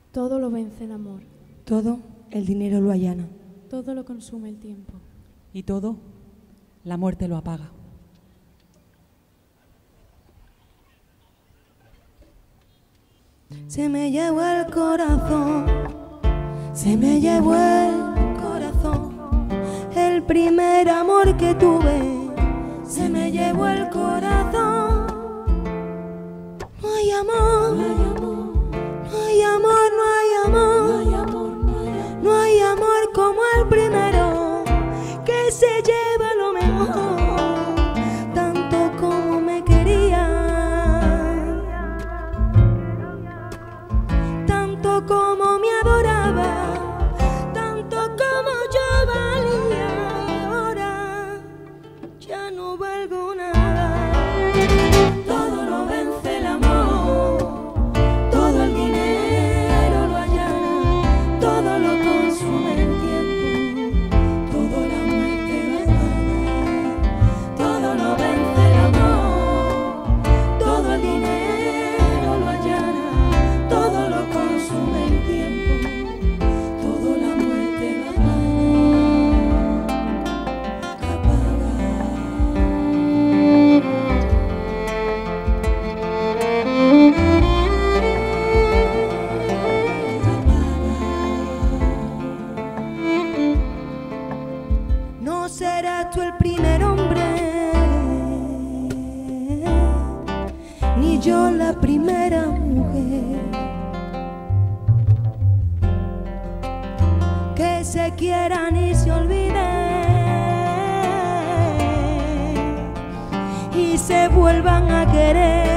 Todo lo vence el amor. Todo el dinero lo allana. Todo lo consume el tiempo. Y todo, la muerte lo apaga. Se me llevó el corazón, se me llevó el corazón, el primer amor que tuve, se me llevó el corazón. No hay amor, no hay amor, no hay amor, no hay amor, no hay amor, no hay amor como el primero que se lleva lo mejor, tanto como me quería, tanto como me adoraba, tanto como yo valía. Ahora ya no valgo nada. Todo lo vence el amor, todo el dinero lo allana, todo lo consume el tiempo, todo la muerte lo apaga. Todo lo vence el amor, todo el dinero lo allana, todo lo consume el tiempo, todo la muerte lo No serás tú el primer hombre, ni yo la primera mujer que se quieran y se olviden y se vuelvan a querer.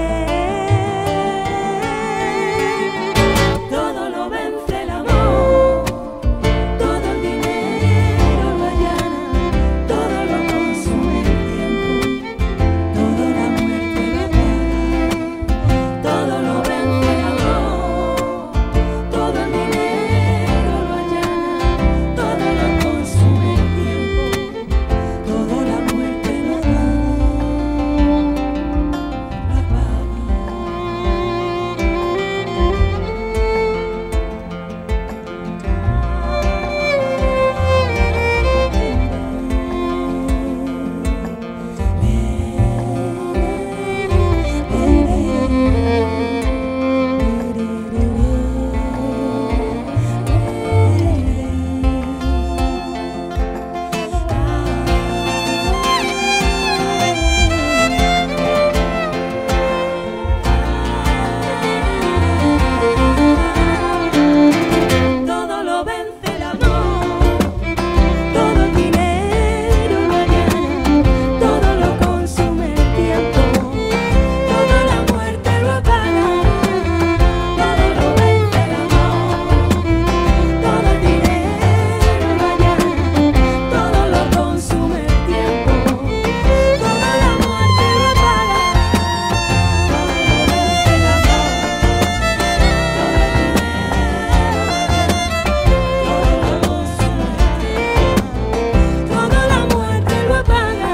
Todo lo vence el amor, todo el dinero lo allana, todo lo consume el tiempo, todo la muerte lo apaga. Todo lo vence el amor, todo el dinero lo allana, todo lo consume el tiempo, todo la muerte lo apaga. Todo lo vence el amor, todo el dinero lo allana, todo lo consume el tiempo, toda la muerte lo apaga. Todo lo vence el amor, todo el dinero lo allana, todo lo consume el tiempo, toda la muerte lo apaga. Todo lo vence el toda la muerte lo apaga,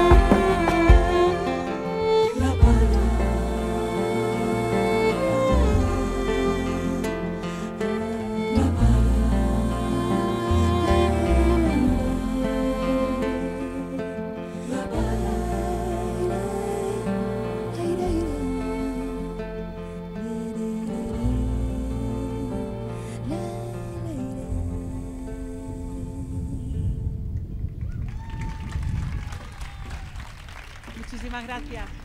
lo apaga. Muchísimas gracias.